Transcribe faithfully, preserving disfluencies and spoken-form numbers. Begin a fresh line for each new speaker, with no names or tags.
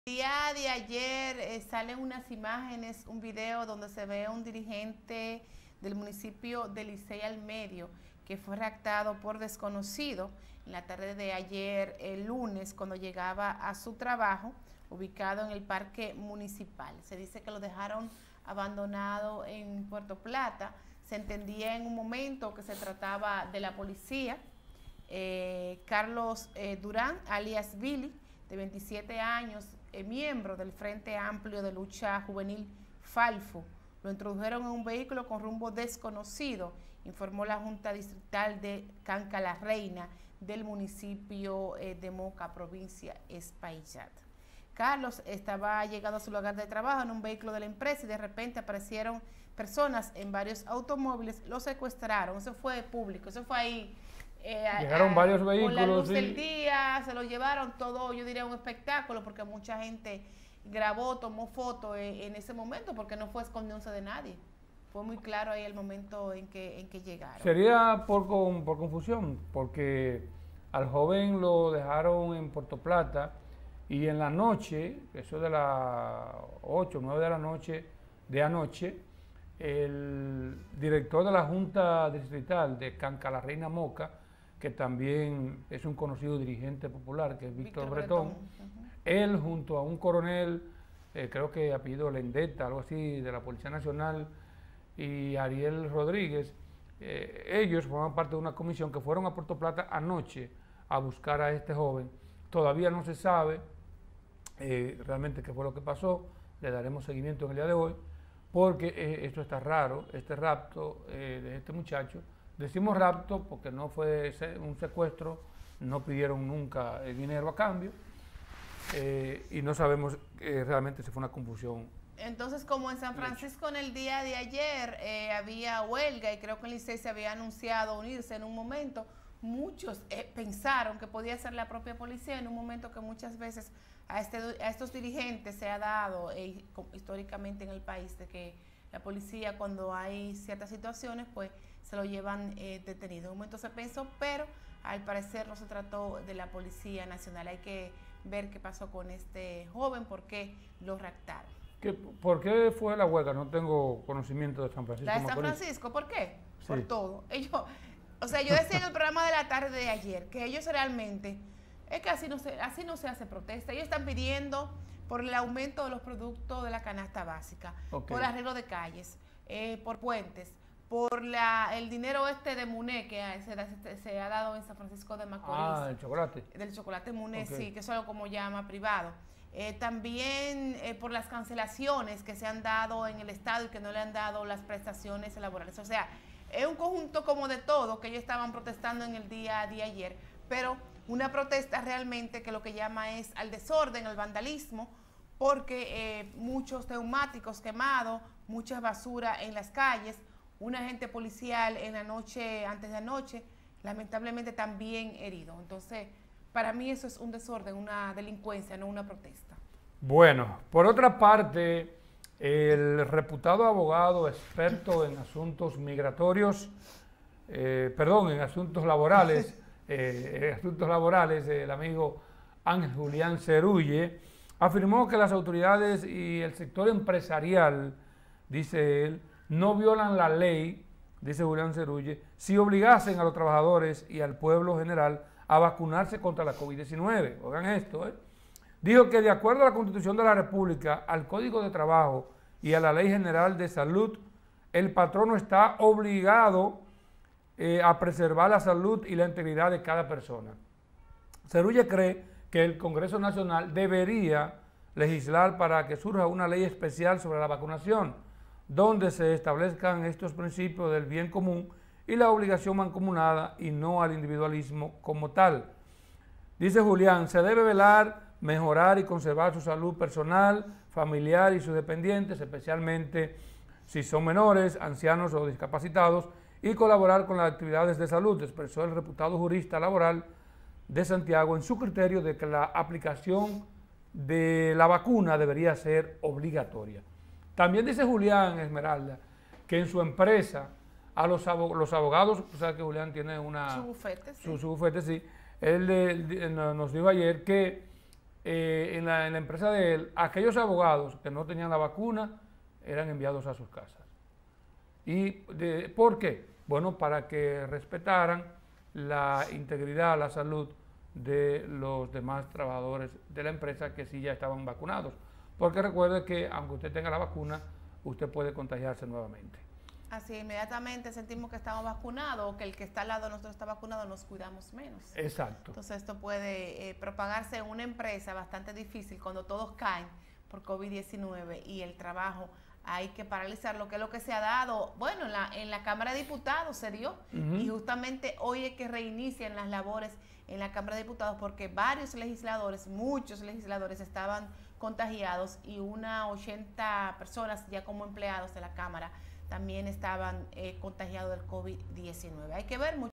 El día de ayer eh, salen unas imágenes, un video donde se ve a un dirigente del municipio de Licey al Medio que fue raptado por desconocido en la tarde de ayer, el lunes, cuando llegaba a su trabajo, ubicado en el parque municipal. Se dice que lo dejaron abandonado en Puerto Plata. Se entendía en un momento que se trataba de la policía. Eh, Carlos eh, Durán, alias Billy, de veintisiete años, eh, miembro del Frente Amplio de Lucha Juvenil Falfo. Lo introdujeron en un vehículo con rumbo desconocido, informó la Junta Distrital de Canca la Reina del municipio eh, de Moca, provincia Espaillat. Carlos estaba llegado a su lugar de trabajo en un vehículo de la empresa y de repente aparecieron personas en varios automóviles, lo secuestraron. Eso fue público, eso fue ahí. Eh,
Llegaron a, varios vehículos.
Con la luz
sí.
del día, se lo llevaron todo, yo diría un espectáculo, porque mucha gente grabó, tomó fotos en, en ese momento, porque no fue escondiéndose de nadie. Fue muy claro ahí el momento en que, en que llegaron.
Sería por, por confusión, porque al joven lo dejaron en Puerto Plata y en la noche, eso de las ocho, nueve de la noche de anoche, el director de la Junta Distrital de Canca la Reina Moca, que también es un conocido dirigente popular, que es Víctor, Víctor Bretón, Bretón. Uh-huh. Él junto a un coronel, eh, creo que apellido Lendeta, algo así, de la Policía Nacional, y Ariel Rodríguez, eh, ellos forman parte de una comisión que fueron a Puerto Plata anoche a buscar a este joven. Todavía no se sabe eh, realmente qué fue lo que pasó, le daremos seguimiento en el día de hoy, porque eh, esto está raro, este rapto eh, de este muchacho. Decimos rapto porque no fue un secuestro, no pidieron nunca el dinero a cambio, eh, y no sabemos eh, realmente si fue una confusión.
Entonces, como en San Francisco en el día de ayer eh, había huelga y creo que el Licey se había anunciado unirse en un momento, muchos eh, pensaron que podía ser la propia policía en un momento que muchas veces a, este, a estos dirigentes se ha dado eh, históricamente en el país, de que la policía, cuando hay ciertas situaciones, pues se lo llevan eh, detenido. En un momento se pensó, pero al parecer no se trató de la Policía Nacional. Hay que ver qué pasó con este joven, por qué lo raptaron.
¿Qué, ¿Por qué fue la huelga? No tengo conocimiento de San Francisco.
La de San Francisco, ¿por qué?
Sí.
Por todo. Ellos, o sea, yo decía en el programa de la tarde de ayer que ellos realmente, es que así no se, así no se hace protesta. Ellos están pidiendo por el aumento de los productos de la canasta básica, okay, por arreglo de calles, eh, por puentes, por la, el dinero este de Muné que se, se ha dado en San Francisco de Macorís.
Ah, el chocolate.
Del chocolate Muné, okay, sí, que eso es como llama privado. Eh, también eh, por las cancelaciones que se han dado en el Estado y que no le han dado las prestaciones laborales. O sea, es un conjunto como de todo que ellos estaban protestando en el día de ayer, pero una protesta realmente que lo que llama es al desorden, al vandalismo, porque eh, muchos neumáticos quemados, mucha basura en las calles, un agente policial en la noche, antes de anoche, lamentablemente también herido. Entonces, para mí eso es un desorden, una delincuencia, no una protesta.
Bueno, por otra parte, el reputado abogado experto en asuntos migratorios, eh, perdón, en asuntos laborales, eh, en asuntos laborales, el amigo Ángel Julián Cerulle, afirmó que las autoridades y el sector empresarial, dice él, no violan la ley, dice Julián Cerulle, si obligasen a los trabajadores y al pueblo general a vacunarse contra la COVID diecinueve. Oigan esto, ¿eh? Dijo que de acuerdo a la Constitución de la República, al Código de Trabajo y a la Ley General de Salud, el patrono está obligado eh, a preservar la salud y la integridad de cada persona. Cerulle cree que el Congreso Nacional debería legislar para que surja una ley especial sobre la vacunación, donde se establezcan estos principios del bien común y la obligación mancomunada y no al individualismo como tal. Dice Julián, se debe velar, mejorar y conservar su salud personal, familiar y sus dependientes, especialmente si son menores, ancianos o discapacitados, y colaborar con las actividades de salud, expresó el reputado jurista laboral de Santiago en su criterio de que la aplicación de la vacuna debería ser obligatoria. También dice Julián Esmeralda que en su empresa a los, abog los abogados, o sea que Julián tiene una...
Su bufete, sí.
Su, su bufete, sí. Él, él, él nos dijo ayer que eh, en, la, en la empresa de él, aquellos abogados que no tenían la vacuna eran enviados a sus casas. ¿Y de, por qué? Bueno, para que respetaran la integridad, la salud de los demás trabajadores de la empresa que sí ya estaban vacunados. Porque recuerde que aunque usted tenga la vacuna, usted puede contagiarse nuevamente.
Así, inmediatamente sentimos que estamos vacunados o que el que está al lado de nosotros está vacunado, nos cuidamos menos.
Exacto.
Entonces esto puede eh, propagarse en una empresa bastante difícil cuando todos caen por COVID diecinueve y el trabajo hay que paralizar, lo que es lo que se ha dado, bueno, en la, en la Cámara de Diputados se dio, uh-huh. y justamente hoy es que reinician las labores en la Cámara de Diputados porque varios legisladores, muchos legisladores estaban contagiados y unas ochenta personas ya como empleados de la Cámara también estaban eh, contagiados del COVID diecinueve. Hay que ver mucho.